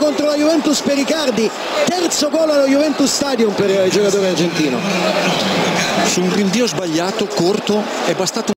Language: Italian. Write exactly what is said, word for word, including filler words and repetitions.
contro la Juventus per Icardi, terzo gol allo Juventus Stadium per il giocatore argentino. Su un rinvio sbagliato, corto, è bastato